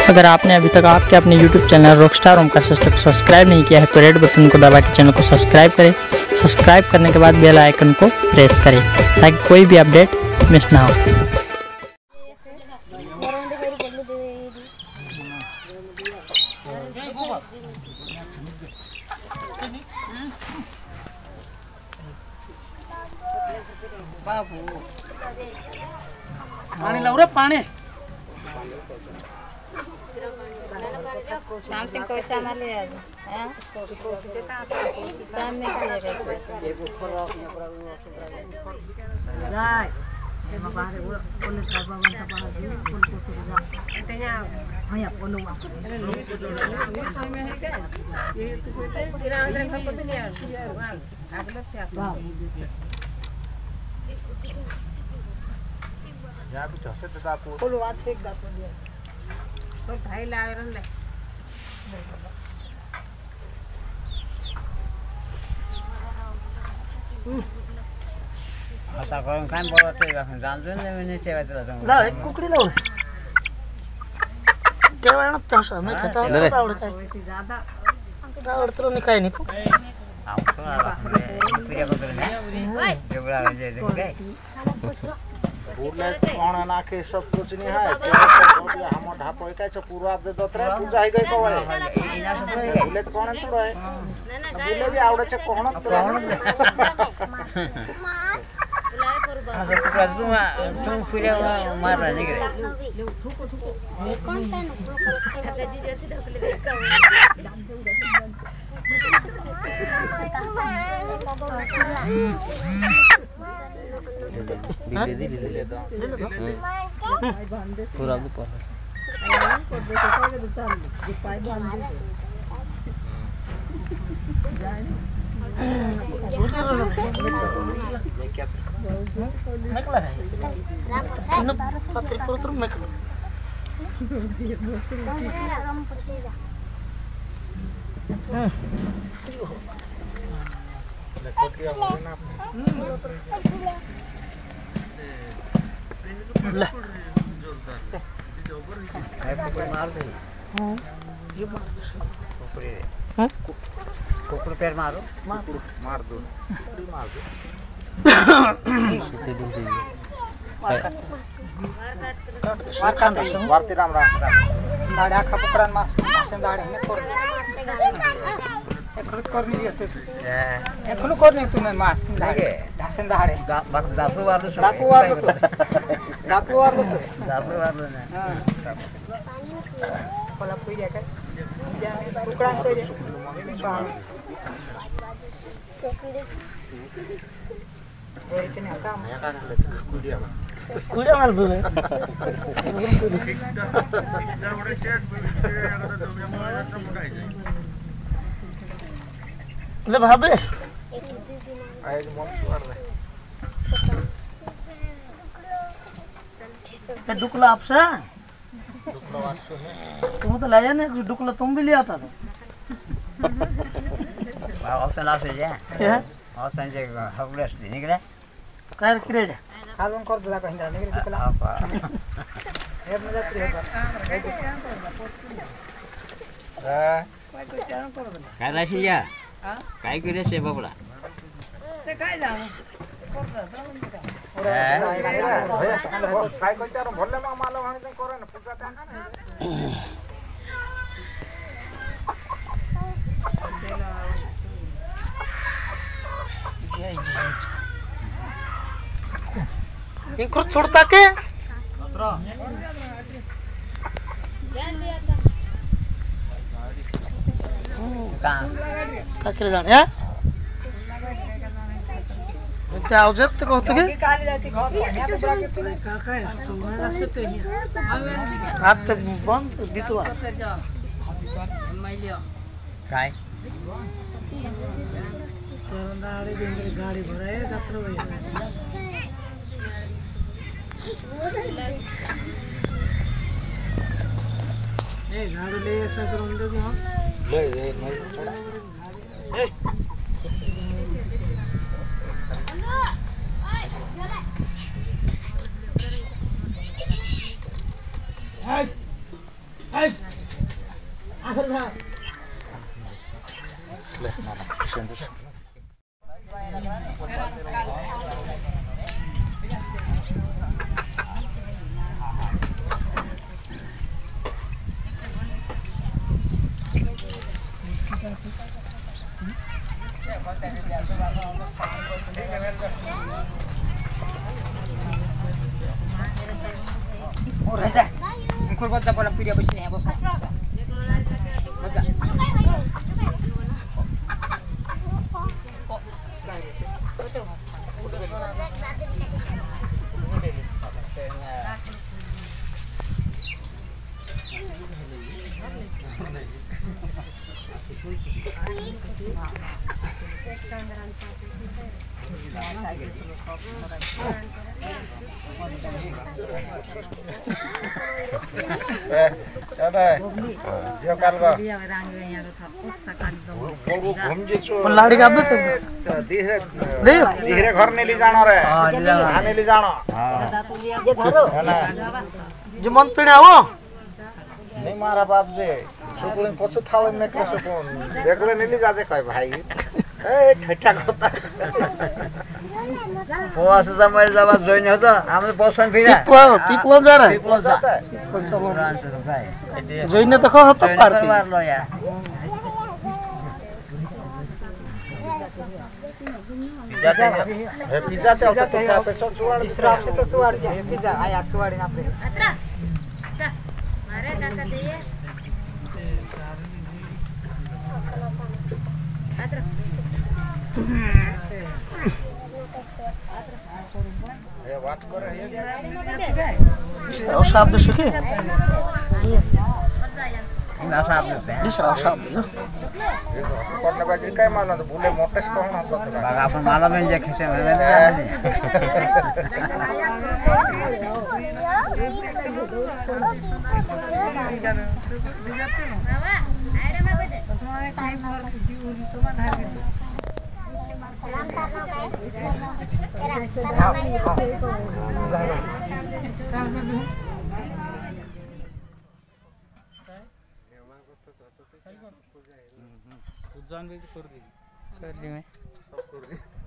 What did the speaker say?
अगर आपने अभी तक आपके अपने YouTube चैनल रॉकस्टार ओमकार को सब्सक्राइब नहीं किया है तो रेड बटन को दबा के चैनल को सब्सक्राइब करें। सब्सक्राइब करने के बाद बेल आइकन को प्रेस करें ताकि कोई भी अपडेट मिस ना हो। पानी लाओ रे पानी। शाम सिंह को सामान ले आ हैं सामने से जाए एमा बाहर पुलिस का बाबन का बाहर पुलिस को इतने भैया बोलूंगा ये समय में है क्या ये तो कोई तेरा अंदर सब पता नहीं यार अगला क्या या भी जैसे दादा को बोलो आज से एक दांत दिया तो ढाई लावे रहले आता करून काय बोलत आहे जाणून नाही ठेवायचं जा एक कुकड़ी लाओ केवळ ना तसं मी खाता आवडत काय ज्यादा आवडत तो नाही काय नाही आपण पिया करतो ना जेवढा म्हणजे काय बोले कोण ना के सब कुछ नहीं है तो हम ढापो काय छ पूरा दे दत्रे पूजा है गई कोळे बोले कोण तोड है बोले भी आवडे छ कोण असं तू पिया मार नाही करे कोण काय ले दो पूरा भी पर मेकला है इन पत्र पर मेकला कोटिया बोले ना ले है कोई मार दे हां ये मार कोपरे हां कोपरे पैर मारो मार दो मार खान वारती राम दाढ़ी आखा पकड़न मास दाढ़ी में कर एखलो करनी येते एखलो करनी तुम्हें मास दाढ़ी ढासन दाढ़ी दापू वारलो दापू वारलो ना हां कोला पुई काय टुकड़ा कोई दे इतने आता कुड़िया माल बोले ले भाबे आज मन सुवार रे ये डुकला आपसे तुम तो लाया नहीं डुकला तुम भी ले आता था ऑप्शन आ से जा ऑप्शन जे हवलेस निकले काय किरे जा खालून कर दिला कहीं नहीं डुकला हे मजा काय राशी या काय केले से बाबला ते काय जाऊ काय करते भले मा माल भांग करे ना पूजा टाका इनको छोड़ता के का करे जाने हैं ते आवजत ते कहतो के काली जाती घर का काय तुम्हाला असते हात बंद दितवा काय तेरा गाड़ी देंगे गाड़ी भराए डॉक्टर भाई ए गाड़ी ले ऐसा करूं दे हां ले नहीं छोड़ा ए Oh, Raja. Engkau buat apa lampu dia bersih bos. Raja. जो काल को लाड़ी का दे धीरे ले धीरे घर नेली जानो रे हां नेली जानो जो मन पिणे हो नहीं मारा बाप जे सुकुल पछु थावे में के सुकुल देखले नेली जाजे कय भाई ए ठट्टा करता पोस समय जब जोइन हो त हामीले बसन फिरा टिपलो जा रे टिपलो जाता है जोइने त ख त पार्टी मार लो यार जाते है पिज्जा ते तो पे चुवाड़ इसराफ से तो सुवाड़ दिया पिज्जा आया सुवाड़ी ना पे अत्रा अच्छा मारे टाका दे अत्रा ए वाट करे او شاب شو كي ना साहब ने ليش او شاب करने बाजी काय मानो तो भूले मोटे से कौन होता तो बागा अपन माला में जे खसे में बाबा आइरे में बैठे कर दी मैं